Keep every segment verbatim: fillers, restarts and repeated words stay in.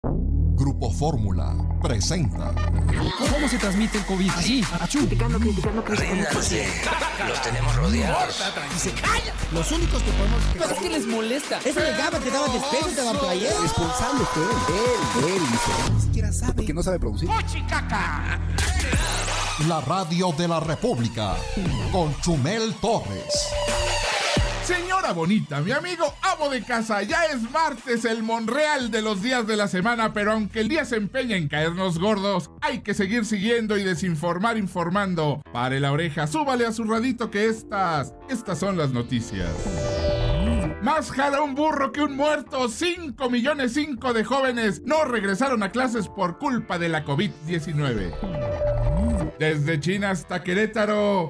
Grupo Fórmula presenta. ¿Cómo se transmite el COVID? Así, achú. Criticando, criticando, criticando. Los tenemos rodeados. Y se calla. Los únicos que podemos... Pero es que les molesta. Eso le daba, te daba despejo y te daba playera. Responsable fue él, él, él dice. Ni siquiera sabe. Porque no sabe producir. La radio de la República con Chumel Torres. Señora bonita, mi amigo amo de casa, ya es martes, el Monreal de los días de la semana, pero aunque el día se empeña en caernos gordos, hay que seguir siguiendo y desinformar informando. Pare la oreja, súbale a su radito que estas, estas son las noticias. Más jala un burro que un muerto. cinco millones cinco de jóvenes no regresaron a clases por culpa de la COVID diecinueve. Desde China hasta Querétaro.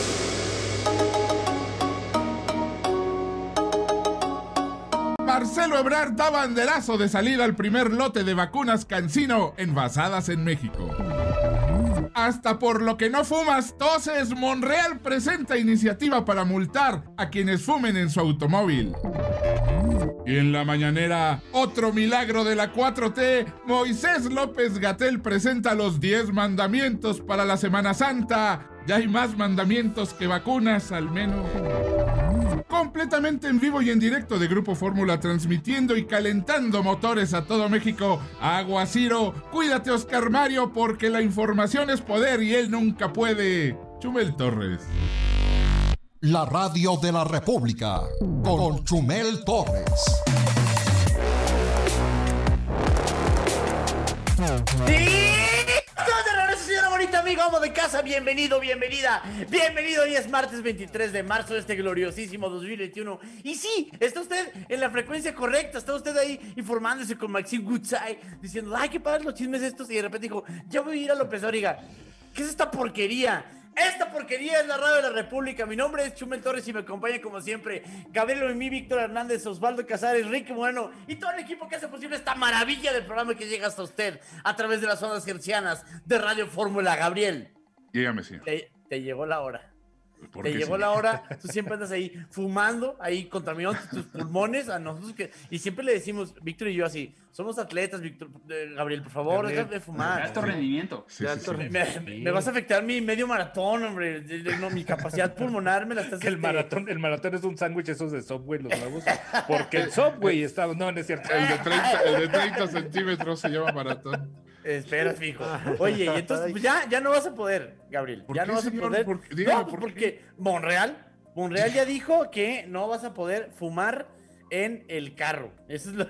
Marcelo Ebrard da banderazo de salida al primer lote de vacunas CanSino envasadas en México. Hasta por lo que no fumas, toses. Monreal presenta iniciativa para multar a quienes fumen en su automóvil. Y en la mañanera, otro milagro de la cuatro T, Moisés López-Gatell presenta los diez mandamientos para la Semana Santa. Ya hay más mandamientos que vacunas, al menos. Completamente en vivo y en directo de Grupo Fórmula, transmitiendo y calentando motores a todo México. Agua Ciro, cuídate Oscar Mario, porque la información es poder y él nunca puede. Chumel Torres. La radio de la República con Chumel Torres. Señora bonita, amigo, amo de casa, bienvenido, bienvenida, bienvenido. Hoy es martes veintitrés de marzo de este gloriosísimo dos mil veintiuno. Y sí, está usted en la frecuencia correcta, está usted ahí informándose con Maxim Gutzai, diciendo, ay, qué padre los chismes estos, y de repente dijo, ya voy a ir a López Dóriga. ¿Qué es esta porquería? Esta porquería es la radio de la República. Mi nombre es Chumel Torres y me acompaña como siempre Gabriel Oimí, Víctor Hernández, Osvaldo Casares, Ricky Bueno y todo el equipo que hace posible esta maravilla del programa que llega hasta usted a través de las ondas hercianas de Radio Fórmula. Gabriel, dígame, señor. Te, te llegó la hora. ¿Por Te qué, llegó señor? la hora, tú siempre andas ahí fumando, ahí contaminando tus pulmones a nosotros que, y siempre le decimos, Víctor y yo así, somos atletas, Víctor, eh, Gabriel, por favor, Gabriel, deja de fumar. de alto rendimiento. Sí, de sí, alto sí. rendimiento. Me, me vas a afectar mi medio maratón, hombre, de- de- no, mi capacidad pulmonar me la estás... Que el este, maratón, el maratón es un sándwich esos de Subway, los nuevos, porque el Subway está, no, no es cierto. El de treinta, el de treinta centímetros se llama maratón. Espera, fijo. Oye, y entonces pues, ya, ya no vas a poder, Gabriel. ¿Por Ya qué, no vas señor? a poder. ¿Por qué? Dígame, No, pues ¿por porque Monreal, Monreal ya dijo que no vas a poder fumar en el carro. Eso es lo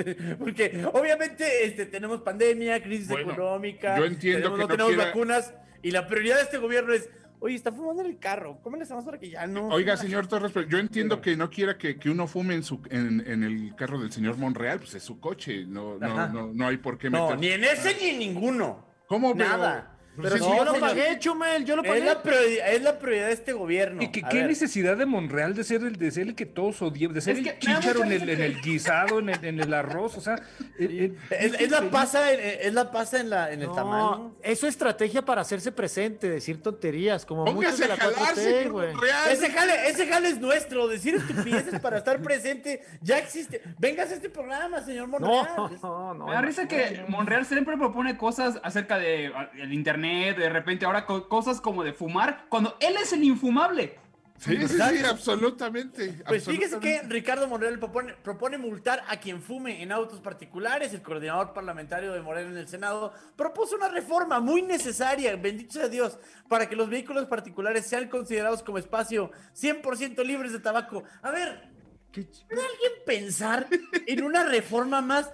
porque obviamente este, tenemos pandemia, crisis Bueno, económica, yo entiendo tenemos- que no no tenemos quiera- vacunas y la prioridad de este gobierno es, oye, está fumando en el carro, ¿cómo le estamos para que ya no? Oiga, señor Torres, pero yo entiendo que no quiera que, que uno fume en, su, en, en el carro del señor Monreal, pues es su coche, no, no, Ajá. no, no hay por qué No, meter. ni en ese ni en ninguno. ¿Cómo? Pero- Nada. Pero Pero sí, si yo no, lo señor. pagué, Chumel, yo lo Es pagué. la, prioridad, es la prioridad de este gobierno. ¿Y qué, A qué ver. necesidad de Monreal de ser el de ser el que todos odiamos, de ser Es el que me da chícharo en mucha el, en el guisado, en el, en el arroz, o sea, eh, eh, Es, es la pasa, en, es la pasa en, la, en el tamal, No, ¿no? eso es estrategia para hacerse presente, decir tonterías, como muchos Póngase de a la jalar, cuatro T, señor güey. Monreal. Ese jale, ese jale es nuestro, decir estupideces para estar presente, ya existe. Vengas a este programa, señor Monreal. No, no, no. Me da risa que Monreal siempre propone cosas acerca de ah, el internet, de repente ahora co- cosas como de fumar, cuando él es el infumable. Sí, sí, sí, Exacto. absolutamente. Pues fíjese que absolutamente. Ricardo Monreal propone, propone multar a quien fume en autos particulares. El coordinador parlamentario de Morena en el Senado propuso una reforma muy necesaria, bendito sea Dios, para que los vehículos particulares sean considerados como espacio cien por ciento libres de tabaco. A ver, ¿puede alguien pensar en una reforma más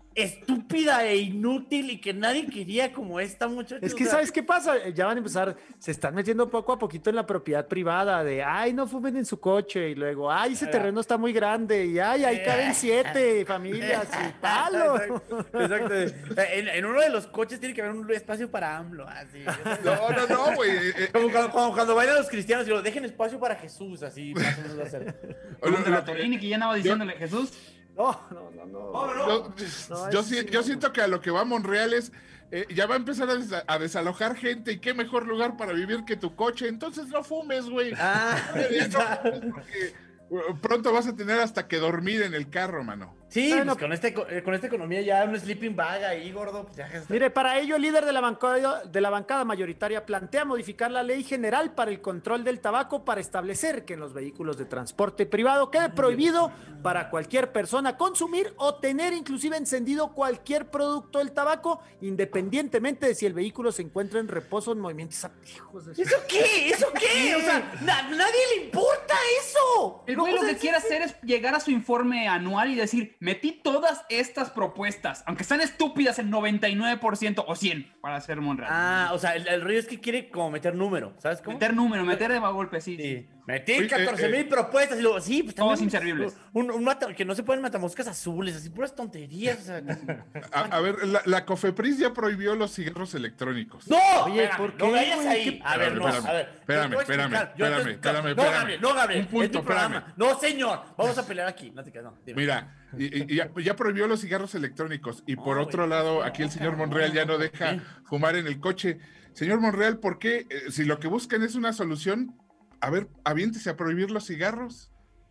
estúpida e inútil y que nadie quería como esta, muchachos? Es que, O sea, ¿sabes qué pasa? Ya van a empezar, se están metiendo poco a poquito en la propiedad privada de, ay, no fumen en su coche, y luego, ay, ese terreno está muy grande, y ay, ahí caben siete familias, y palo. Exacto, exacto. En, en uno de los coches tiene que haber un espacio para AMLO, así. No, no, no, güey. eh, eh, Como cuando, cuando, cuando bailan los cristianos y lo dejen espacio para Jesús, así más o menos va a ser. Como lo- de la lo- Torini que ya andaba diciéndole Jesús. No, no, no, no. Yo, No, yo, es- si- yo siento que a lo que va Monreal es, eh, ya va a empezar a, desa- a desalojar gente y qué mejor lugar para vivir que tu coche, entonces no fumes, güey. Ah, Ya no fumes porque, uh, pronto vas a tener hasta que dormir en el carro, mano. Sí, Bueno, pues con, este, co- eh, con esta economía ya un sleeping bag ahí, gordo, pues ya está. Mire, para ello, el líder de la, bancada, de la bancada mayoritaria plantea modificar la ley general para el control del tabaco para establecer que en los vehículos de transporte privado quede prohibido para cualquier persona consumir o tener inclusive encendido cualquier producto del tabaco, independientemente de si el vehículo se encuentra en reposo o en movimientos. Hijos de su- ¿Eso qué? ¿Eso qué? O sea, na- nadie le importa eso. El No, güey o lo sea, que sí, quiere sí. hacer es llegar a su informe anual y decir, metí todas estas propuestas, aunque sean estúpidas el noventa y nueve por ciento o cien para hacer Monreal. Ah, o sea, el, el rollo es que quiere como meter número, ¿sabes cómo? Meter número, meter de golpe, sí. Sí. Metí Oye, catorce mil eh, eh. propuestas y luego, sí, pues Todas también inservibles. Un, un mata- que no se pueden matamoscas azules, así puras tonterías. O sea, A, a ver, la, la Cofepris ya prohibió los cigarros electrónicos. ¡No! Oye, Espérame, ¿por qué, no vayas güey? ahí. ¿Qué- A ver, no, Espérame, a ver. espérame, yo te voy a espérame, explicar, yo te espérame, voy a explicar. espérame, No, espérame. Gabriel, no, Gabriel. Un punto, es mi programa. espérame. No, señor. Vamos a pelear aquí. No te quedas, no. Dime. Mira, y, y ya, ya prohibió los cigarros electrónicos y por No, otro güey, lado, no, aquí el señor cabrón, Monreal ya no ¿por deja qué? fumar en el coche. Señor Monreal, ¿por qué? Eh, si lo que buscan es una solución, a ver, aviéntese a prohibir los cigarros.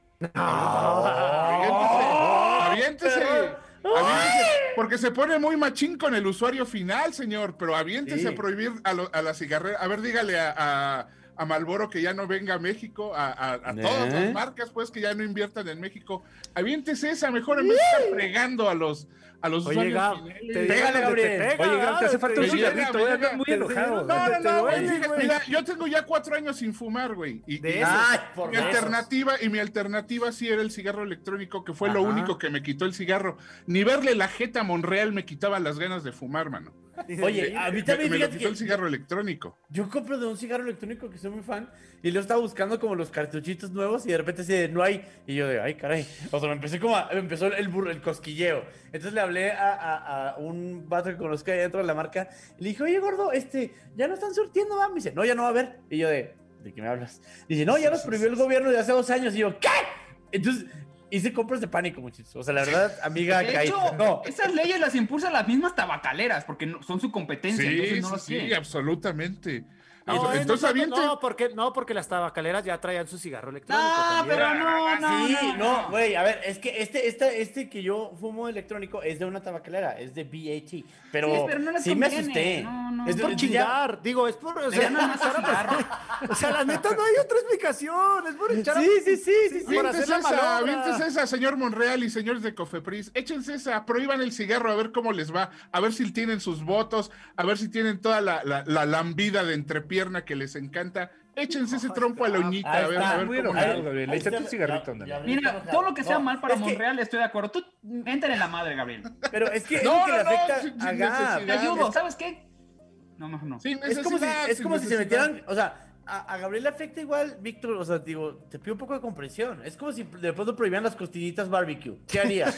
Aviéntese, aviéntese, aviéntese, porque se pone muy machín con el usuario final, señor, pero aviéntese Sí. a prohibir a, lo- a la cigarrera. A ver, dígale a, a, a Marlboro que ya no venga a México, a, a, a todas ¿Eh? las marcas, pues, que ya no inviertan en México. Aviéntese esa, mejor en vez de estar fregando a los, a los Oye, usuarios Gab, finales. te Pégale, llega donde Gabriel. te pega, Oye, Gab, te hace Gab, falta te un llega, cigarrito, te eh, llega, andas muy te enojado. llega No, donde no, te no, duele, güey, fíjate, güey. mira, yo tengo ya cuatro años sin fumar, güey. Y, De y- eso. Ay, por mi besos. alternativa, y mi alternativa sí era el cigarro electrónico, que fue lo Ajá. único que me quitó el cigarro. Ni verle la jeta a Monreal me quitaba las ganas de fumar, mano. Oye, a mí Me, también me lo fíjate quitó que el cigarro electrónico. yo compro de un cigarro electrónico que soy muy fan y lo estaba buscando como los cartuchitos nuevos y de repente así de no hay y yo de ay caray, o sea me empecé como a, me empezó el burro, el cosquilleo, entonces le hablé a, a, a un vato que conozco ahí dentro de la marca y le dije oye gordo, este, ya no están surtiendo, va, me dice no, ya no va a haber y yo de, ¿de qué me hablas? Dice no, ya los prohibió el gobierno de hace dos años y yo ¿qué? Entonces hice compras de pánico, muchachos. O sea, la verdad, amiga, De caí. hecho, No, esas leyes las impulsan las mismas tabacaleras, porque no- son su competencia, Sí, entonces no sí, las sí, quieren. absolutamente. No, Entonces, eh, no, entonces no, aviente. no, porque, no, porque las tabacaleras ya traían su cigarro electrónico. No, también. pero no, no, sí, no. no, güey, a ver, es que este, este, este que yo fumo electrónico es de una tabacalera, es de B A T, pero, Sí, pero no les sí me conviene, asusté. no, no, Es no. por ya- chingar, digo, es por. O Ya sea, nada más echar a- cigarro. o sea, la neta no hay otra explicación. Es por echar a- Sí, sí, sí, sí, sí. por Aviéntese hacer la esa, malobra. aviéntese esa, señor Monreal y señores de Cofepris. Échense esa, prohíban el cigarro a ver cómo les va, a ver si tienen sus votos, a ver si tienen toda la, la, la lambida de entrepierna que les encanta. Échense ese trompo a la uñita, Ahí a ver, está. a ver Muy cómo enojado, les va. Gabriel. Ahí Échate está, un cigarrito, ya- ándale. ya- Mira, todo lo que sea No, mal para es que- Monreal, estoy de acuerdo. Tú, entra en la madre, Gabriel. Pero es que es No, lo que le no, no, afecta sin- sin a Gab. necesidad. Te ayudo, Es- ¿sabes qué? No, mejor no. Sin Es como si, necesidad, es sin como si se necesidad. metieran, o sea, a, a Gabriel le afecta igual, Víctor, o sea, digo, te pido un poco de comprensión. Es como si de pronto prohibieran las costillitas barbecue. ¿Qué harías?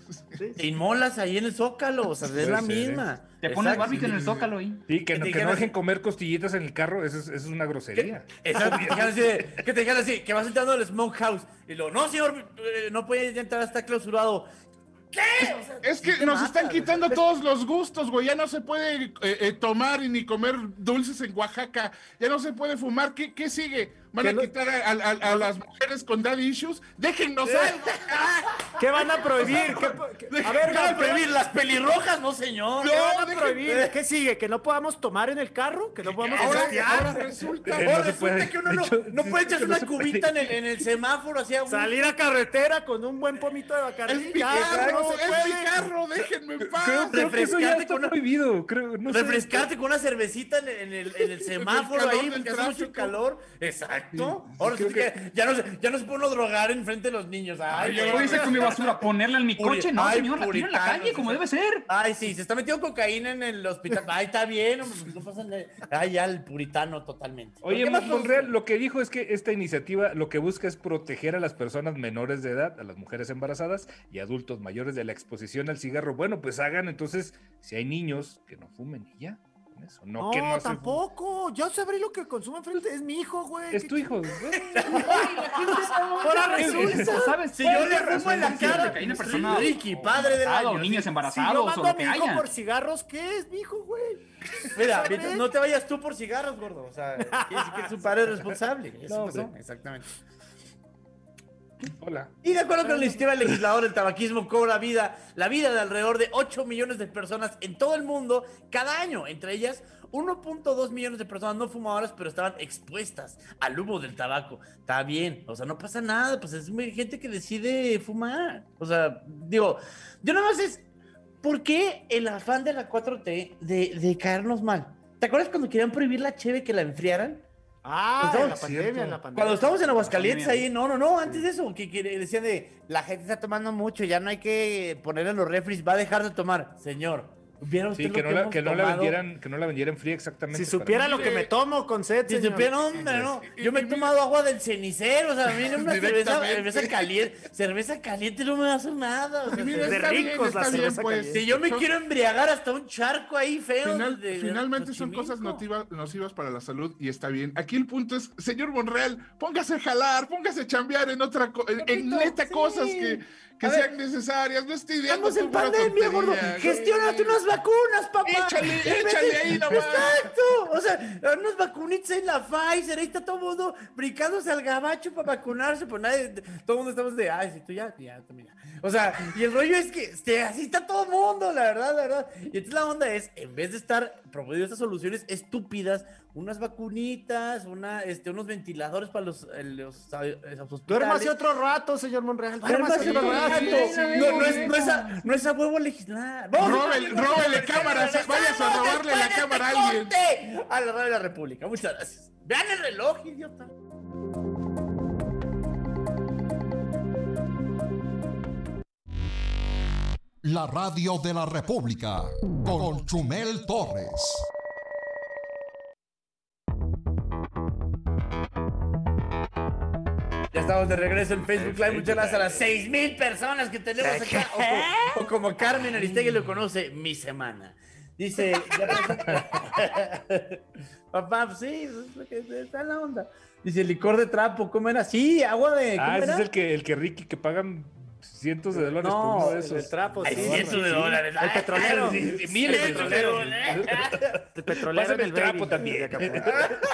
Te inmolas ahí en el Zócalo, o sea, es Puede la ser, ¿eh? misma. Te pones Exacto. barbecue en el zócalo ahí. Sí, que, Que no, te que no dijeran- dejen comer costillitas en el carro, eso es, eso es una grosería. Exacto, que te dijeran así, de- que te dijeran así, que vas entrando al smokehouse y luego, no, señor, eh, no puede entrar, está clausurado. ¿Qué? O sea, Es que sí te nos mata, están o sea, quitando todos los gustos, güey. Ya no se puede eh, eh, tomar y ni comer dulces en Oaxaca. Ya no se puede fumar. ¿Qué, qué sigue? ¿Van ¿Qué a no- quitar a, a- a las mujeres con daddy issues? ¡Déjennos algo! ¿Qué van a prohibir? ¿Qué po- qué- A ver, ¿Qué van a Gab, prohibir las pelirrojas? No, señor. ¿qué van a dejen- prohibir? ¿Qué sigue? ¿Que no podamos tomar en el carro? ¿Que no podamos Ahora, pistear? ahora resulta. Eh, Ahora no se resulta puede. que uno De no, hecho, no puede echarse no una se puede. cubita en el, en el semáforo, así a un- Salir a carretera con un buen pomito de ¡Es Bacardí. mi Ya, carro! no se ¡Es puede. mi carro! ¡Déjenme en paz! Creo, creo que eso ya refrescarte está con una- prohibido. Creo, no sé. refrescarte con una cervecita en el, en el, en el semáforo calor ahí, del porque hace mucho tráfico. calor. Exacto. Ahora creo sí que ya no, se, ya no se puede uno drogar enfrente de los niños. Ay, ¿Qué güey. hice con mi basura? ¿Ponerla en mi Puri- coche? No, ay, señor, la tiro en la puritanos, calle como sí. debe ser. Ay, sí, se está metiendo cocaína en el hospital. Ay, está bien, hombre, no pasa nada. Ay, ya el puritano totalmente. Oye, ¿Qué más Monreal, nos- lo que dijo es que esta iniciativa lo que busca es proteger a las personas menores de edad, a las mujeres embarazadas y adultos mayores de la exposición al cigarro. Bueno, pues hagan entonces, si hay niños, que no fumen y ya. Con eso. No, No, que no se- tampoco. Yo sabré lo que consume enfrente. Es mi hijo, güey. Es ¿Qué tu hijo. Ahora Es- resulta. es- ¿Sabes? Si yo Puede le ser fumo en la razón, cara, que hay una persona Ricky, padre del embarazada, año, o niños sí. embarazados Si yo o mando a lo mi que hijo haya. por cigarros, ¿qué es mi hijo, güey? Mira, ¿Sabré? mientras no te vayas tú por cigarros, gordo. O sea, quiere decir que su padre es responsable. Eso No, pasó, hombre. exactamente. Hola. Y de acuerdo con la iniciativa legisladora, el tabaquismo cobra vida, la vida de alrededor de ocho millones de personas en todo el mundo cada año. Entre ellas, uno punto dos millones de personas no fumadoras, pero estaban expuestas al humo del tabaco. Está bien, o sea, no pasa nada, pues es gente que decide fumar. O sea, digo, yo nada más es, ¿por qué el afán de la cuatro T de, de caernos mal? ¿Te acuerdas cuando querían prohibir la cheve que la enfriaran? Ah, Pues en no, la pandemia, en la pandemia. Cuando estábamos en Aguascalientes ahí, no, no, no, antes de eso, que, que decían de, la gente está tomando mucho, ya no hay que ponerle en los refris, va a dejar de tomar. Señor, ¿vieron usted Sí, lo que que, no, la, hemos que, no la tomado? vendieran, que no la vendieran fría exactamente. Si supiera para- lo que me tomo con sed, Si señor. supieran, hombre, no, yo me he tomado agua del cenicero, o sea, a mí una cerveza, Directamente. cerveza caliente, cerveza caliente no me va a hacer nada. O sea, Y mira, de está bien, ricos la está bien, cerveza pues. caliente. si yo me Son- quiero embriagar hasta un charco ahí feo. Final- de- de- finalmente de son cosas Xochimilco. notiva- nocivas para la salud y está bien. Aquí el punto es, señor Monreal, póngase a jalar, póngase a chambear en otra co- en, en Papito, neta sí. cosas que, que A ver, sean necesarias. No estoy ideando Estamos en tú pura pandemia, gordo. tontería. Gestiónate unas vacunas, papá. Échale, En vez échale ahí nomás. Exacto. O sea, unas vacunitas en la Pfizer. Ahí está todo el mundo brincándose al gabacho para vacunarse. Pues nadie, todo el mundo estamos de, ay, si tú ya, ya, tú mira. O sea, y el rollo es que este, así está todo el mundo, la verdad, la verdad. Y entonces la onda es, en vez de estar promoviendo estas soluciones estúpidas, unas vacunitas, una, este, unos ventiladores para los, eh, los, eh, los hospitales. Duérmase otro rato, señor Monreal. Duérmase Duérmase otro otro rato. rato. No, no es, no es a, no es a huevo legislar. Vamos, Róbele- vamos, róbele vamos, cámaras, vamos, vayas a vamos, robarle la después de cámara a este alguien. corte, a la radio de la República. Muchas gracias. Vean el reloj, idiota. La radio de la República con Chumel Torres. Ya estamos de regreso en Facebook Live. Muchas gracias a las seis mil personas que tenemos acá. O, co- o como Carmen Aristegui lo conoce, mi semana. Dice, ya pensé- papá, pues sí, es lo que está en la onda. Dice, licor de trapo, ¿cómo era? Sí, agua de. ¿cómo Ah, ese era? es el que, el que Ricky, que pagan cientos de dólares por No, uno de El esos. del trapo, Ay, sí. cientos de sí. dólares. El petrolero. Sí, sí, miles de El petroleros. El petrolero Pásame en el trapo baby también. de Acapulco.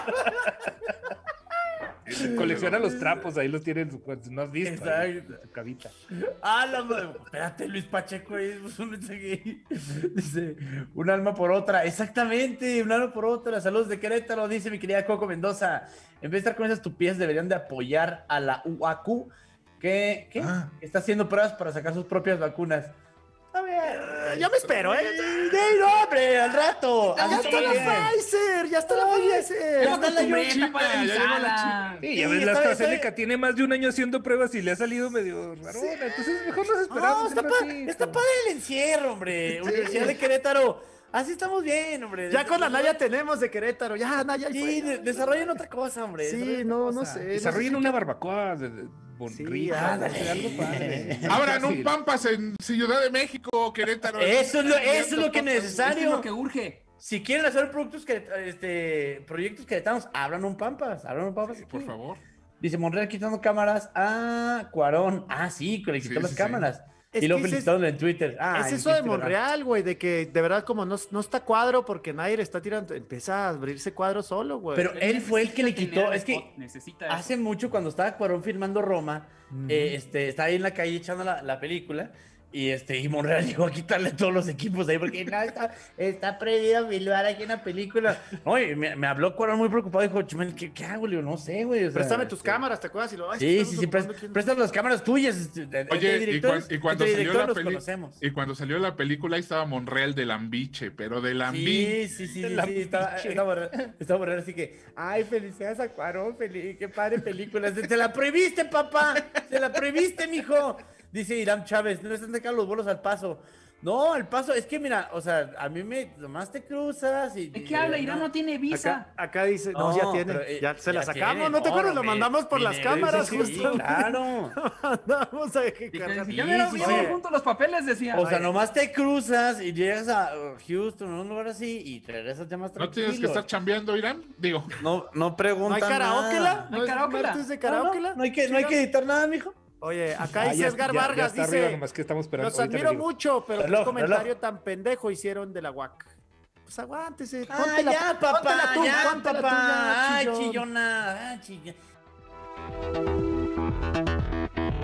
Colecciona los trapos, ahí los tienen, no has visto. ahí, Exacto. en su cabita. Ah, la madre. Espérate, Luis Pacheco, ahí puso un mensaje. Dice, un alma por otra. Exactamente, un alma por otra. Saludos de Querétaro, dice mi querida Coco Mendoza. En vez de estar con esas estupidez, deberían de apoyar a la U A Q, que, ¿qué? Ah. está haciendo pruebas para sacar sus propias vacunas. A ver. Yo me espero, ¿eh? ¡Sí, no, hombre! ¡Al rato! Ya Así está la bien. Pfizer, ya está la Pfizer. Ya está la China, China, para ya llegó la revisarla. Sí, ya Sí, ves, la está bien, AstraZeneca está bien. tiene más de un año haciendo pruebas y le ha salido medio raro. Entonces mejor nos esperamos. No, está, un pa- ratito. está padre el encierro, hombre. Universidad de Querétaro. Así estamos bien, hombre. Ya con la Naya tenemos de Querétaro. Ya, Naya. ahí Sí, fue. de- desarrollen otra cosa, hombre. Sí, desarrollen no, otra no cosa. sé. Desarrollen no sé una barbacoa de, de bon- Sí, rica, ándale. no sé, algo padre. Abran un Fácil. Pampas en Ciudad de México, Querétaro. Eso es lo, eso es lo que es Eso es necesario. lo que urge. Si quieren hacer productos que, este, proyectos queretanos, abran un Pampas. Abran un Pampas. Por aquí. favor. Dice Monreal quitando cámaras. Ah, Cuarón. Ah, sí, que le quitó Sí, las sí, sí. cámaras. Es y lo que ese es- felicitaron en Twitter. Ah, Es en eso de Instagram. Monreal, güey, de que de verdad como no, no está cuadro porque nadie le está tirando, empieza a abrirse cuadro solo, güey. Pero él fue el que le Necesita quitó. tener Es que spot, necesita eso. hace mucho cuando estaba Cuarón filmando Roma, eh, este, estaba ahí en la calle echando la, la película y este y Monreal llegó a quitarle todos los equipos ahí porque no, está, está prohibido filmar aquí en la película. Oye, me, me habló Cuarón muy preocupado, dijo, Chumel, ¿qué, qué hago? Le digo, no sé, güey. o sea, Préstame tus este, cámaras, ¿te acuerdas? Y lo, ay, Sí, estamos sí, sí, ocupando presta- aquí en- préstame las cámaras tuyas. este, entre Oye, y, directores- cuan- y cuando entre salió directores la nos película, conocemos. y cuando salió la película ahí estaba Monreal de Lambiche, pero de Lambiche. Sí, sí, sí, De sí, la sí, estaba, pinche. estaba, borrado, estaba borrado, así que, ay, felicidades a Cuarón, feliz, qué padre película. Se, se la prohibiste, papá, se la prohibiste, mijo. Dice Irán Chávez, no le están sacando los bolos al Paso. No, al Paso, es que mira, o sea, a mí me, nomás te cruzas y... ¿De qué habla? Irán no tiene visa. Acá, acá dice, no, No, ya tiene, pero, eh, ya se la ya sacamos, tiene, ¿no te acuerdas? Lo mi- mandamos por mi las negro, cámaras, sí, justo. claro. Mandamos a que Y que cargar. decía, ya me lo sí, firmaron sí. juntos los papeles, decía. O sea, Ay, nomás te cruzas y llegas a uh, Houston o un lugar así y te regresas ya más ¿No tranquilo. tienes que estar chambeando, Irán? Digo, No, no ¿No preguntan hay karaoke, nada. ¿No hay es karaoke, martes de No, karaoke? no, no hay que, no hay que editar nada, mijo. Oye, acá Ah, dice ya- Edgar ya- ya Vargas, está arriba, dice, nomás que estamos esperando. los ahorita le admiro digo. mucho, pero Reloj, qué comentario reloj. tan pendejo hicieron de la U A C. Pues aguántese, Ah, póntela, ya, papá, póntela tú, ya, póntela tú, papá. ya, Ay, chillón. chillona, ay, chillona.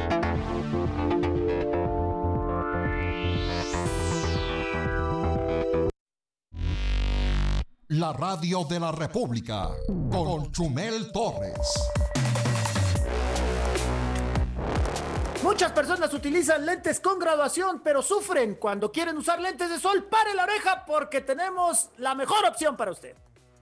La radio de la República con Chumel Torres. Muchas personas utilizan lentes con graduación, pero sufren cuando quieren usar lentes de sol. Pare la oreja porque tenemos la mejor opción para usted.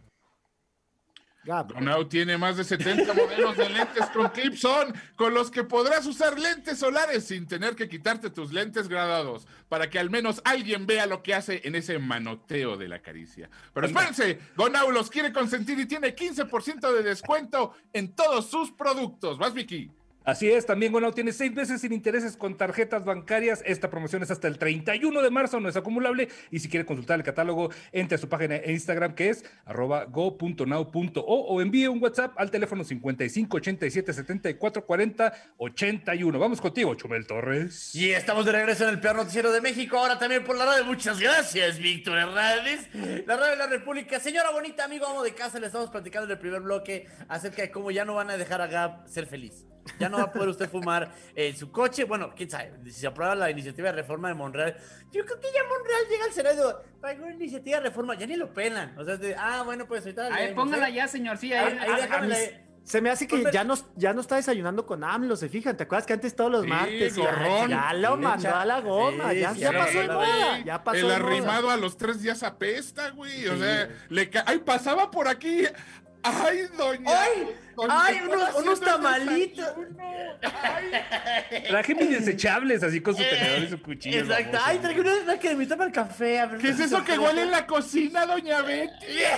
Donau tiene más de setenta modelos de lentes con clip-on, con los que podrás usar lentes solares sin tener que quitarte tus lentes graduados, para que al menos alguien vea lo que hace en ese manoteo de la caricia. Pero espérense, Donau los quiere consentir y tiene quince por ciento de descuento en todos sus productos. ¿Vas, Vicky? Así es, también Gonau tiene seis meses sin intereses con tarjetas bancarias. Esta promoción es hasta el treinta y uno de marzo, no es acumulable. Y si quiere consultar el catálogo, entre a su página de Instagram, que es arroba go punto now punto o o envíe un WhatsApp al teléfono cincuenta y cinco, ochenta y siete, setenta y cuatro, cuarenta, ochenta y uno. Vamos contigo, Chumel Torres. Y estamos de regreso en el peor noticiero de México, ahora también por la radio. Muchas gracias, Víctor Hernández. La radio de la República. Señora bonita, amigo, amo de casa, le estamos platicando en el primer bloque acerca de cómo ya no van a dejar a Gab ser feliz. Ya no va a poder usted fumar en su coche. Bueno, quién sabe, si se aprueba la iniciativa de reforma de Monreal, yo creo que ya Monreal llega al Senado para una iniciativa de reforma, ya ni lo pelan. O sea, es de, ah, bueno, pues ahorita... A ver, póngala ya, señor, sí, ahí, ahí, ahí déjamela. Se me hace que ya no, ya no está desayunando con AMLO, ¿se fijan? ¿Te acuerdas que antes todos los Sí, martes? gorrón. Ya, ya lo mandó a la goma, Sí, ya, sí, ya sí, pasó sí, de moda, ya pasó El de moda. arrimado a los tres días apesta, güey. O sea, le ca... ay, pasaba por aquí. Ay, doña. ¡Ay! doña ¡Ay, unos, unos tamalitos! Traje mis desechables, así con su tenedor y su cuchillo. Exacto. baboso. Ay, traje una, una cremita para el café. A ver, ¿Qué es eso que huele en la cocina, doña Betty?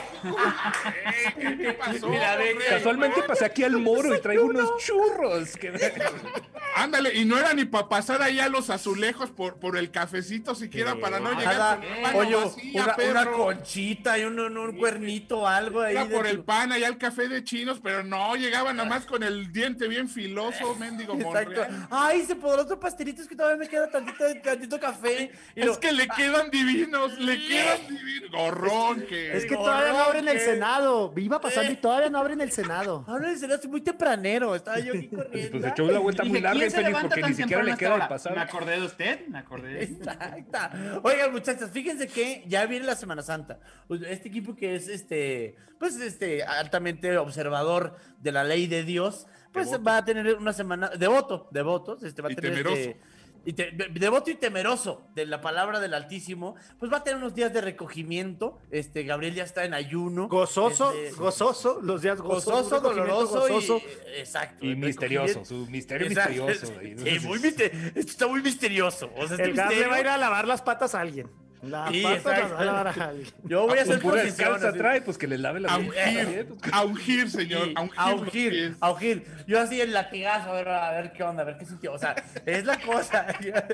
¿Qué pasó? Mira, ve, hombre? Casualmente pasé aquí al Moro y traigo unos churros. Que... Ándale, y no era ni para pasar ahí a los azulejos por, por el cafecito siquiera para no llegar Nada, con mano oye, vacía, una, perro. una conchita y un, un, un cuernito, algo ahí. Era de por tu- el pan allá al café de chinos, pero no, llegaba nada más con el diente bien filoso, mendigo Exacto. Monreal. Ay, se podrá otro pastelito, es que todavía me queda tantito, tantito café. Y Es lo- que le quedan divinos, le quedan divinos. Gorrón que... Es que todavía no abren el ¿Qué? Senado, iba pasando y todavía no abren el Senado. Ahora el cenazo muy tempranero, estaba yo aquí corriendo. Pues echó una vuelta muy Dije, larga, ¿quién se Félix, levanta porque tan ni siquiera temprano le hasta queda el ahora? pasado. Me acordé de usted, me acordé de Exacto. Oigan, muchachos, fíjense que ya viene la Semana Santa. Este equipo que es este, pues este, altamente observador de la ley de Dios, pues Devoto. va a tener una semana, devoto, devotos, este va a Y tener temeroso. este, y te- de- devoto y temeroso de la palabra del Altísimo, pues va a tener unos días de recogimiento. Este, Gabriel ya está en ayuno. Gozoso, Este, gozoso, los días gozosos. gozoso, un recogimiento doloroso gozoso. y exacto. Y el misterioso, recogimiento. su misterio Exacto. misterioso. ahí. Sí, muy mister- esto está muy misterioso. O sea, este El gas le misterio- va a ir a lavar las patas a alguien. Las Sí, patas las exacto. va a lavar a alguien. Yo voy a hacer Pura posición, descalza así. trae, pues que le lave la A vida. ungir, a ungir, señor. Sí, A ungir, a los ungir, pies. a ungir. Yo así el latigazo, a ver, a ver qué onda, a ver qué sintió. O sea, es la cosa.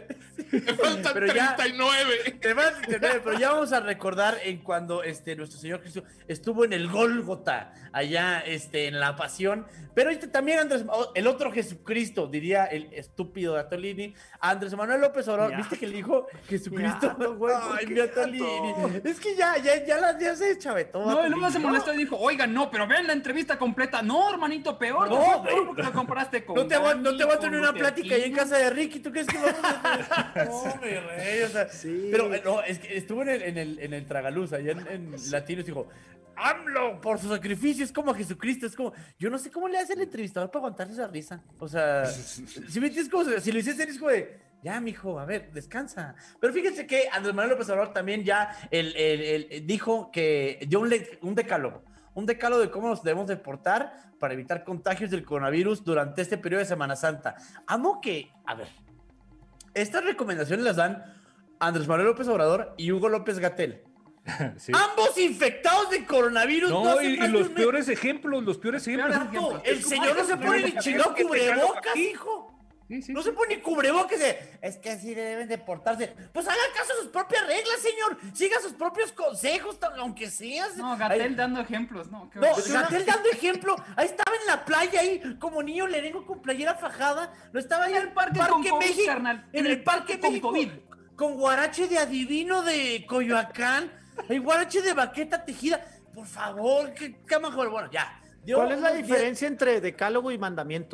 Me faltan Pero ya- treinta y nueve. Te vas a entender, pero ya vamos a recordar en cuando este, nuestro Señor Cristo estuvo en el Gólgota, allá este, en la pasión. Pero este, también Andrés, el otro Jesucristo, diría el estúpido de Atolini, Andrés Manuel López Obrador. Ya. ¿Viste que le dijo Jesucristo? Ya, güey, ¿por Ay, qué mi Atolini. Es que ya, ya, ya, la, ya se chavetó. No, y luego Atolini. se molestó y dijo, oiga, no, pero vean la entrevista completa. No, hermanito, peor. No, te fue peor güey. porque lo comparaste con No te, voy, Dani, no te voy a con tener una Luther plática ahí en King. casa de Ricky. ¿Tú crees que vamos a No, mi rey, o sea. Sí. Pero eh, no, es que estuvo en el, en el, en el Tragaluz, allá en, en Latinos, dijo: AMLO, por su sacrificio, es como Jesucristo. Es como, yo no sé cómo le hace el entrevistador para aguantarse esa risa. O sea, si me entiendes, como, si lo hiciste, es como de, ya, mijo, a ver, descansa. Pero fíjense que Andrés Manuel López Obrador también ya el, el, el- dijo que dio un, le- un decálogo. Un decálogo de cómo nos debemos de portar para evitar contagios del coronavirus durante este periodo de Semana Santa. Amo que, a ver, estas recomendaciones las dan Andrés Manuel López Obrador y Hugo López Gatell. Sí. Ambos infectados de coronavirus. No, hace y, y más de los un mes. peores ejemplos, los peores ejemplos. Exacto, el señor no se pone ni chingado cubrebocas, hijo. Sí, sí, No sí. se pone ni cubrebocas. de, Es que así deben de portarse. Pues haga caso a sus propias reglas, señor. Siga sus propios consejos, tan- aunque seas. No, Gatell Ay, dando ejemplos, no. qué No, horror. Gatell dando ejemplo. Ahí estaba en la playa, ahí, como niño lerengo con playera fajada. No estaba ahí En el parque con COVID, carnal. En el parque con México. COVID. Con guarache de adivino de Coyoacán. El guarache de baqueta tejida. Por favor, qué, qué mejor. Bueno, ya. Dio ¿Cuál es la unos días- diferencia entre decálogo y mandamientos?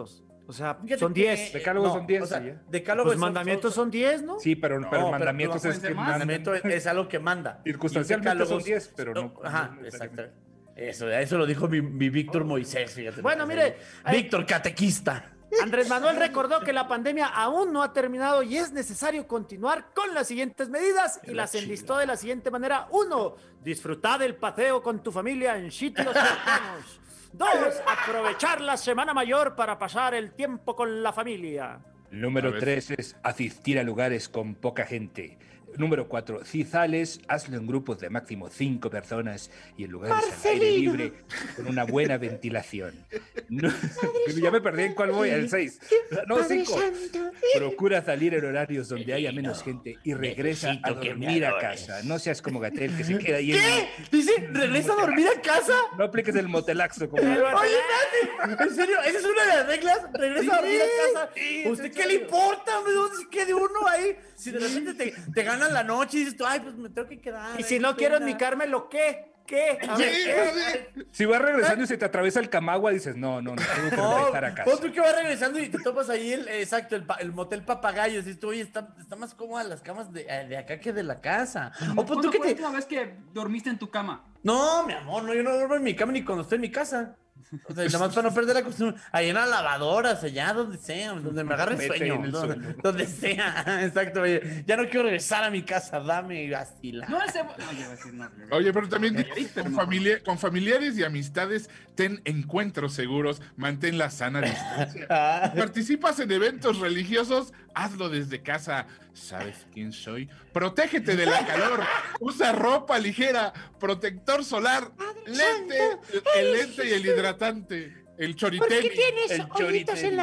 O sea, Fíjate son que- diez. Decálogos son diez, o sea, sí, ya. decálogos Los mandamientos son diez, ¿no? Sí, pero, No, pero pero- mandamientos pero es pueden que ser más. mandamiento es, es algo que manda. Circunstancialmente Y decálogos- son diez, pero no- Ajá, no exacto. necesariamente. Eso, eso lo dijo mi, mi Víctor Moisés, fíjate. Bueno, mire, Víctor Catequista. Andrés Manuel recordó que la pandemia aún no ha terminado y es necesario continuar con las siguientes medidas y las enlistó de la siguiente manera. Uno, disfrutar del paseo con tu familia en sitios cercanos. Dos, aprovechar la Semana Mayor para pasar el tiempo con la familia. Número A ver. tres es asistir a lugares con poca gente. Número cuatro, si sales, hazlo en grupos de máximo cinco personas y en lugares al aire libre con una buena ventilación. No- ya me perdí en cuál voy, el seis. No, cinco. Procura salir en horarios donde haya menos gente y regresa a Necesito que me dormir a adores. casa. No seas como Gatel que se queda ahí. en- ¿Qué? Dice, ¿regresa a dormir a casa? No apliques el motelaxo como... Oye, espérate, ¿en serio? ¿Esa es una de las reglas? ¿Regresa a dormir a casa? sí, ¿Usted en qué le serio. importa, hombre? ¿Dónde se quede uno ahí? Si de repente te, te ganan la noche y dices tú, ay, pues me tengo que quedar. Y ay, si qué no quiero pena. en mi Carmelo, ¿qué? ¿Qué? A ver, ¿qué? Si vas regresando y se te atraviesa el camagua, dices, no, no, no, tengo que No, regresar a casa. pon tú que vas regresando y te topas ahí el, exacto, el, pa- el motel papagayo. Dices tú, oye, está, está más cómoda las camas de, de acá que de la casa. O pon ¿Cuándo tú que fue la te... última vez que dormiste en tu cama? No, mi amor, no, yo no duermo en mi cama ni cuando estoy en mi casa. O sea, nada más para no perder la costumbre. Ahí en la lavadora, o sea, ya donde sea, donde me agarre Vete sueño. en el Donde, suelo. donde sea, exacto. Oye, ya no quiero regresar a mi casa, dame vacila. No, ese... No, yo iba a decir no. Oye, pero también di- Nayarit, pero con, no. familia- con familiares y amistades, ten encuentros seguros, mantén la sana distancia. Ah, Participas en eventos religiosos, hazlo desde casa. ¿Sabes quién soy? Protégete de la calor, usa ropa ligera, protector solar, lente, el lente y el hidratante, el choriteni. El choritel.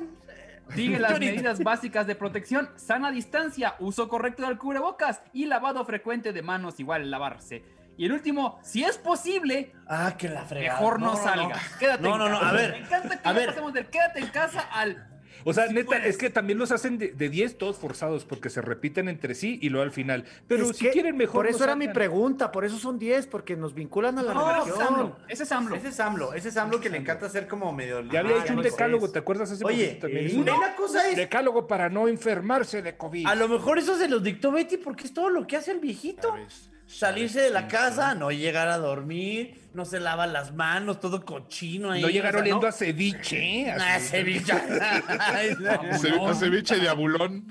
Sigue las Ahorita. medidas básicas de protección, sana distancia, uso correcto del cubrebocas y lavado frecuente de manos, igual lavarse. Y el último, si es posible, ah, que la fregada. mejor no, salgas. Quédate No, en no, no, casa. a ver, Me encanta que a ya ver. pasemos del quédate en casa al... O sea, Si neta, puedes. es que también los hacen de, de diez todos forzados porque se repiten entre sí y luego al final. Pero Es si que quieren mejor. Por no eso era mi salgan. pregunta, por eso son diez, porque nos vinculan a la No, Ese es religión. AMLO, ese es AMLO. Ese es AMLO, ese es AMLO que le encanta hacer como medio... Ya había Ah, hecho un no sé. decálogo, ¿te acuerdas hace Oye, poquito también? y una cosa es... Decálogo para no enfermarse de COVID. A lo mejor eso se los dictó Betty porque es todo lo que hace el viejito. ¿Sabes? Salirse de la casa, no llegar a dormir, no se lava las manos, todo cochino ahí. No llegar o sea, oliendo no- a ceviche. Ah, así. ceviche. Ay, Ce- ceviche de abulón.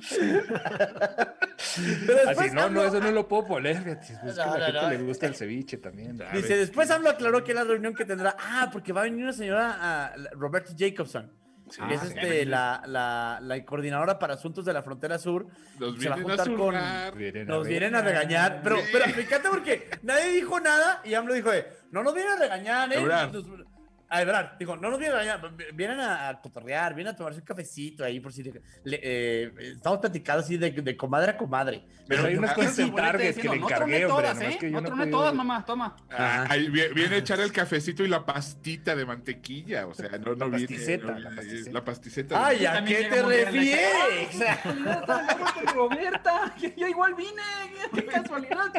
Pero después Así, no, no, AMLO- eso no lo puedo poner. fíjate, Es que No, a la no, gente no. le gusta el ceviche también. Dice, después AMLO aclaró que la reunión que tendrá... Ah, porque va a venir una señora, ah, la- Roberta Jacobson. que es sí, este, la, la, la coordinadora para asuntos de la frontera sur. Nos se va a vienen a juntar con... zurrar. Vienen a Nos ver. vienen a regañar, pero, pero me encanta porque nadie dijo nada y AMLO dijo, eh, no nos vienen a regañar, ¿eh? Ebrard. Nos- a Ebrard, dijo, no nos vienen a regañar, vienen a, a cotorrear, vienen a tomarse un cafecito ahí por si le- le- eh, estamos platicando así de, de comadre a comadre. Pero hay unas Ah, cosas sí, en Target que le no encargué, troné hombre. todas, nomás ¿eh? que yo No no he troné podido- todas, mamá, toma. Ah, ahí vi- viene a echar el cafecito y la pastita de mantequilla. O sea, no, no La viene. pasticeta, no la viene- pasticeta. La pasticeta. Ay, ¿a También qué llega te muy bien la- refieres? Roberta, vamos con Roberta, yo, yo igual vine, qué casualidad.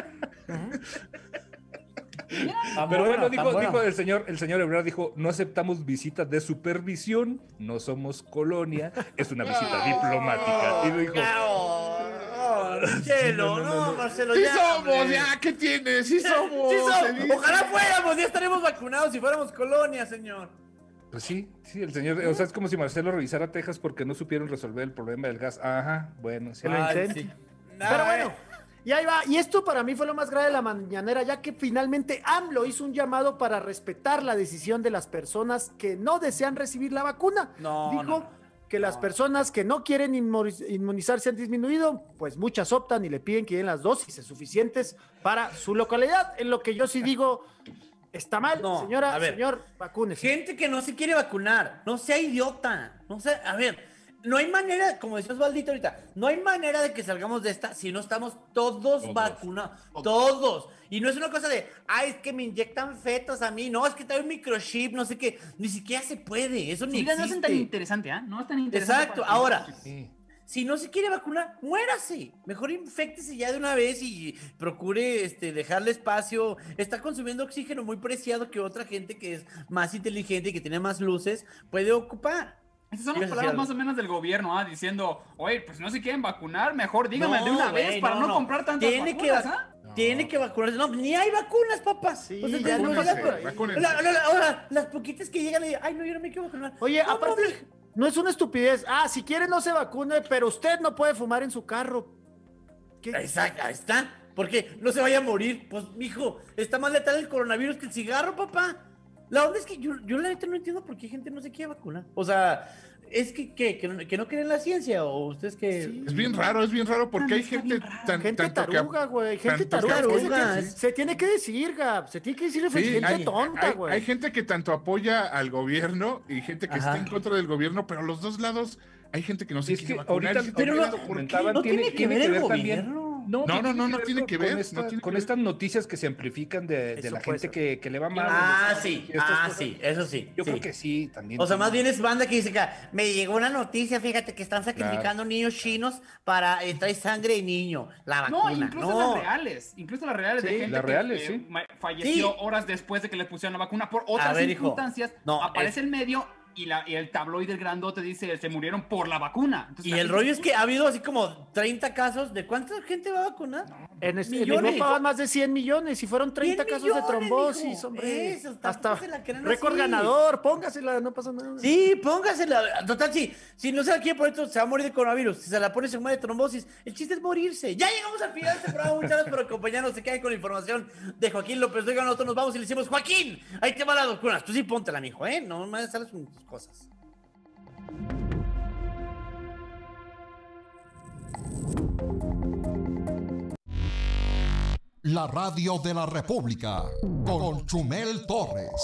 Pero bueno, dijo, dijo el señor, el señor Ebrard dijo, no aceptamos visitas de supervisión, no somos colonia, es una visita diplomática. Y dijo, Oh, Chelo, no, no, no, no. Marcelo, ¡Sí ya, somos! hombre. ¡Ya! ¿Qué tienes? ¡Sí somos! Sí somos. Felices. Ojalá fuéramos, ya estaremos vacunados si fuéramos colonia, señor. pues sí, sí, el señor, o sea, es como si Marcelo revisara Texas porque no supieron resolver el problema del gas. Ajá, bueno, sí. lo Ay, intento. sí. Pero Ay, bueno, y ahí va. Y esto para mí fue lo más grave de la mañanera, ya que finalmente AMLO hizo un llamado para respetar la decisión de las personas que no desean recibir la vacuna. No, Dijo no, no. que las personas que no quieren inmuniz- inmunizarse han disminuido, pues muchas optan y le piden que den las dosis suficientes para su localidad. En lo que yo sí digo, está mal, No, señora, a ver. señor, vacúnese. Gente que no se quiere vacunar, no sea idiota. No sea, a ver, no hay manera, como decía Osvaldito ahorita, no hay manera de que salgamos de esta si no estamos todos, Todos. vacunados. Todos. Y no es una cosa de, ay, es que me inyectan fetos a mí. No, es que trae un microchip, no sé qué. Ni siquiera se puede. Eso ni Mira, no es existe. tan interesante, ¿ah? No es tan interesante. Exacto. para- Ahora, Sí. si no se quiere vacunar, muérase. Mejor inféctese ya de una vez y procure este, dejarle espacio. Está consumiendo oxígeno muy preciado que otra gente que es más inteligente y que tiene más luces puede ocupar. Esas son las Ibas a palabras decir más o algo. menos del gobierno, ¿ah? Diciendo, oye, pues no se quieren vacunar, mejor díganme No, de una güey, vez para no, no, no. comprar tantas Tiene que vacunas, va- ¿ah? Tiene que vacunarse. No, ni hay vacunas, papá. Sí, O sea, ya no, no la- sé, la- vacúnense. la- la- la- ahora, las poquitas que llegan y dicen, ay, no, yo no me quiero vacunar. Oye, No, aparte, mames. no es una estupidez. Ah, si quiere no se vacune, pero usted no puede fumar en su carro. ¿Qué? Exacto, ahí está. Porque no se vaya a morir. Pues, mijo, está más letal el coronavirus que el cigarro, papá. La verdad es que yo, yo la neta no entiendo por qué gente no se quiere vacunar. O sea, es que, que, que, no, que no creen en la ciencia, o ustedes que... Sí. Es bien raro, es bien raro porque hay Está gente bien raro. tan, Gente tanto que- taruga, güey. Gente tanto que taruga. es que se, apoya, tiene, sí. se tiene que decir, Gab. Se tiene que decir Sí, gente hay, tonta, hay- güey. hay gente que tanto apoya al gobierno y gente que Ajá. está en contra del gobierno, pero los dos lados hay gente que no se Es que quiere vacunar. ahorita, Y- pero ahorita no- lo comentaban, no tiene, tiene que tiene ver el también. gobierno. No, no, no, no tiene que ver, Con, no esta- tiene que con ver. estas noticias que se amplifican de, de Eso la puede gente ser. que, que le va mal. Ah, de- sí, y estas ah, cosas. sí, eso sí. Yo sí. creo que sí, también. O sea, tiene- más bien es banda que dice que me llegó una noticia, fíjate que están sacrificando niños chinos para eh, traer sangre de niño, la No, vacuna. incluso No, las reales, incluso las reales de Sí, gente las que, reales, eh, sí. ma- falleció Sí. horas después de que les pusieron la vacuna por otras ver, hijo. circunstancias, No, aparece es- el medio y, la, y el tabloide grandote dice se murieron por la vacuna. Entonces, Y la el gente- rollo es que ha habido así como treinta casos. ¿De cuánta gente va a vacunar? En, es- en millones. Europa van más de cien millones y fueron treinta cien casos de millones, trombosis, mijo. hombre. Eso, tampoco Hasta se la creen récord así. ganador, póngasela, no pasa nada. Sí, póngasela. Total, sí. Si no se la quiere poner, se va a morir de coronavirus. Si se la pone, se muere de trombosis. El chiste es morirse. Ya llegamos al final de este programa. Muchas gracias por acompañarnos. Se quedan con la información de Joaquín López. Oigan, nosotros nos vamos y le decimos, Joaquín, ahí te va la vacuna. Tú sí póntela, mijo, ¿eh? No me sales con tus cosas. La radio de la República con Chumel Torres.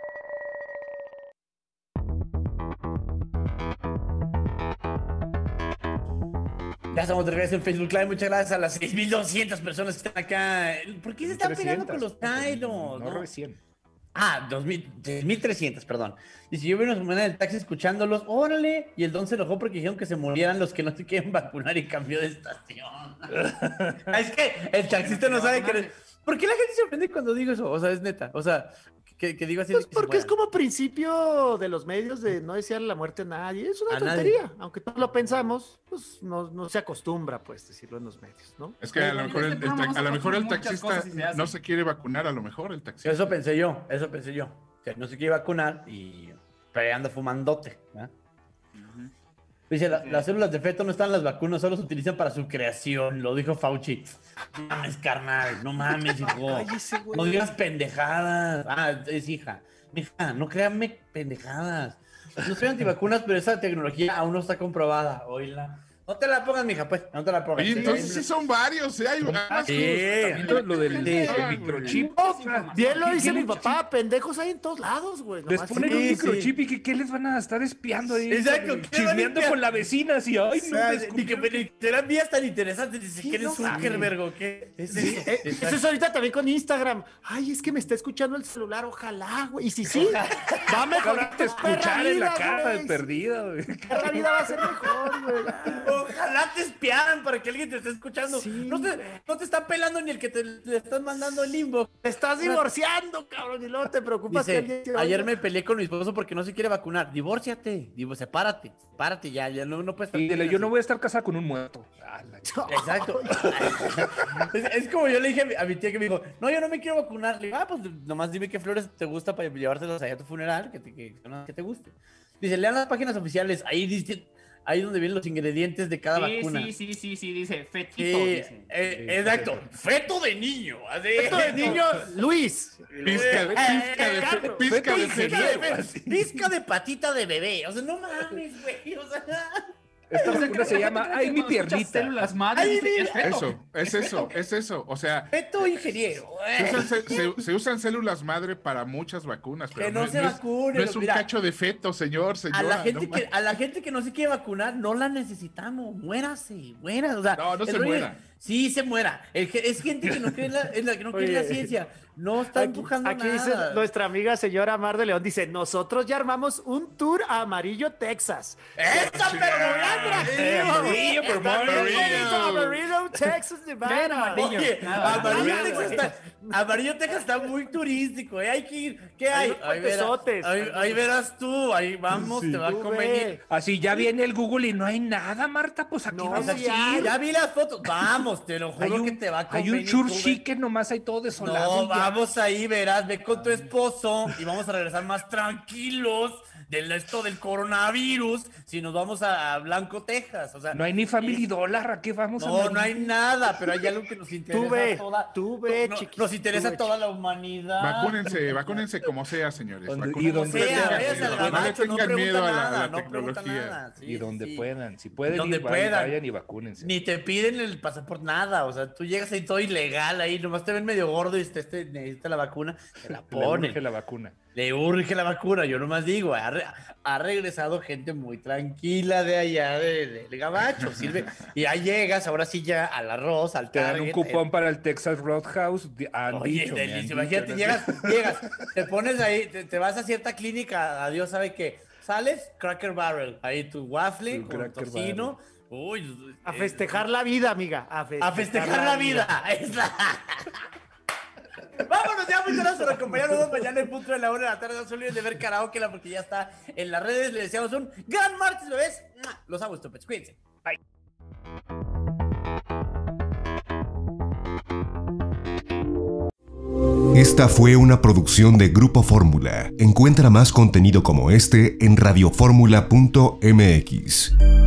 Ya estamos de regreso en Facebook Live. Muchas gracias a las seis mil doscientas personas que están acá. ¿Por qué se están pegando con los Tylos? No, recién. Ah, dos mil, tres mil trescientos, perdón. Dice, yo vi una semana en el taxi escuchándolos, órale, y el don se enojó porque dijeron que se murieran los que no se quieren vacunar y cambió de estación. Es que el taxista no sabe que... ¿Por qué la gente se ofende cuando digo eso? O sea, es neta. O sea, que, que digo así. Pues de que se porque es mueran. como principio de los medios de no desearle la muerte a nadie. Es una A nadie. tontería. Aunque todos lo pensamos, pues no, no se acostumbra, pues, decirlo en los medios, ¿no? Es que a lo En mejor el, este el programa tax- a lo nosotros mejor el muchas taxista cosas sí se hacen. no se quiere vacunar, a lo mejor el taxista. Eso pensé yo, eso pensé yo. Que no se quiere vacunar y... Pero anda fumandote, ¿verdad? Dice, la- las células de feto no están en las vacunas, solo se utilizan para su creación, lo dijo Fauci. No mames, carnal, no mames, hijo. Cállese, güey. No digas pendejadas. Ah, es hija. Mija, no créanme pendejadas. No soy antivacunas, pero esa tecnología aún no está comprobada. Oíla. No te la pongas, mija, pues. No te la pongas. Oye, entonces sí son varios, ¿eh? Hay más. Sí. También lo, lo del Sí. el microchip. Bien lo ¿Qué- dice qué mi le- papá, pendejos hay en todos lados, güey. Les nomás ponen sí, un sí. microchip y que qué les van a estar espiando ahí. Exacto, ¿qué van a Chismeando espiar? con la vecina así, ay, O no sea, me ni que escucharon. me- te dan vías tan interesantes. Dice Sí, que eres no mames. Zuckerberg o qué. Es Sí, eso. eh, eso es ahorita también con Instagram. Ay, es que me está escuchando el celular, ojalá, güey. Y si sí, va a mejorar Te tu perra escuchar en la vida, cara de güey. perdida, güey. Tu perra vida va a ser mejor, güey. Ojalá te espiaran para que alguien te esté escuchando. Sí, no, te, güey. no te está pelando ni el que te le estás mandando el limbo. Te estás divorciando, cabrón, y luego te preocupas que Dice, alguien te ayer oiga. me peleé con mi esposo porque no se quiere vacunar. Divórciate, digo, sepárate, sepárate ya, ya no, no puedes estar. Y dile, yo no voy a estar casada con un muerto. Ah, la- Exacto. es, es como yo le dije a mi, a mi tía que me dijo, no, yo no me quiero vacunar. Le digo, ah, pues nomás dime qué flores te gusta para llevártelas allá a tu funeral, que te, que, que te guste. Dice, lean las páginas oficiales, ahí dice, ahí donde vienen los ingredientes de cada Sí, vacuna. sí, sí, sí, sí, dice fetito, Sí, dice. eh, exacto. Feto de niño. Así. Esto de niño, Luis. Pizca de, pizca de, Carlos, pizca de Pizca de, cerebro. pizca de patita de bebé. O sea, no mames, güey. O sea, Esta O sea, vacuna que se la llama, gente cree ay, que mi cuando escuchas piernita. Células madre, Ay, dice, mira. es feto. Eso, es eso, es eso. O sea, feto ingeniero. se eh. usan, ce- se- se usan células madre para muchas vacunas, pero Que no es- se es- vacunen, no es un mira. cacho de feto, señor, señora. A la, gente no que, ma- a la gente que no se quiere vacunar, no la necesitamos. Muérase, muera. O sea, No, no el se rollo muera. es sí se muera. El ge- es gente que no cree en la, en la- que no cree en la Oye. ciencia. No está Aquí, empujando aquí nada. dice nuestra amiga señora Mar de León, dice, nosotros ya armamos un tour a Amarillo, Texas. ¡Esta pero Eh, Amarillo, pero Bienvenido a Amarillo, Texas, Ven, Nevada. Amarillo. Oye, Nada, Amarillo, nada, Texas güey. está, Amarillo Texas está muy turístico, ¿eh? Hay que ir. ¿Qué hay? Hay unos Ahí verás, puentesotes. ahí, ahí verás tú, ahí vamos, te va a Tú convenir. ve. Así ya viene el Google y no hay nada, Marta, pues aquí No, vamos O sea, sí a hay. ir. ya vi las fotos. Vamos, te lo Hay juro un, que te va a hay convenir. un church tú ve. chic nomás hay todo desolado. No, y ya. vamos ahí, verás, ve con tu esposo y vamos a regresar más tranquilos del esto del coronavirus si nos vamos a, a Blanco, Texas. O sea, No hay ni Family Dollar, ¿a qué vamos a no, morir? no hay nada, pero hay algo que nos interesa Tú ve, a toda, tú ve, no, chiquis, nos interesa tú ve, a toda la humanidad. Vacúnense, vacúnense como sea, señores. Donde- Vacúnense y donde como sea, puedan, váyase al y No le gabacho, no tengan miedo pregunta a la, nada, a la no pregunta tecnología. nada. Sí, y donde sí. puedan. Si pueden Donde ir, vayan, puedan. vayan y vacúnense. Ni te piden el pasaporte, nada. O sea, tú llegas ahí todo ilegal, ahí nomás te ven medio gordo y te, te necesita la vacuna, te la Le ponen. urge la vacuna. Le urge la vacuna, yo nomás digo, ha, re- ha regresado gente muy tranquila de allá de- del gabacho, sirve. Y ahí llegas, ahora sí ya al arroz, al Te dan un Target, cupón eh, para el Texas Roadhouse. di- Han Oye, dicho, me han delicioso. dicho, Imagínate, ¿no? llegas, llegas, te pones ahí, te, te vas a cierta clínica, adiós, ¿sabe qué? Sales, Cracker Barrel, ahí tu waffle Tu con Cracker tocino. Uy, A eh, festejar la vida, amiga. A festejar, a festejar la vida. Es la- Vámonos ya, muchas gracias por acompañarnos mañana en punto de la una de la tarde. No se olviden de ver Karaoke, porque ya está en las redes. Les deseamos un gran martes, bebés. Los amo, estúpidos. Cuídense. Bye. Esta fue una producción de Grupo Fórmula. Encuentra más contenido como este en radioformula punto m x.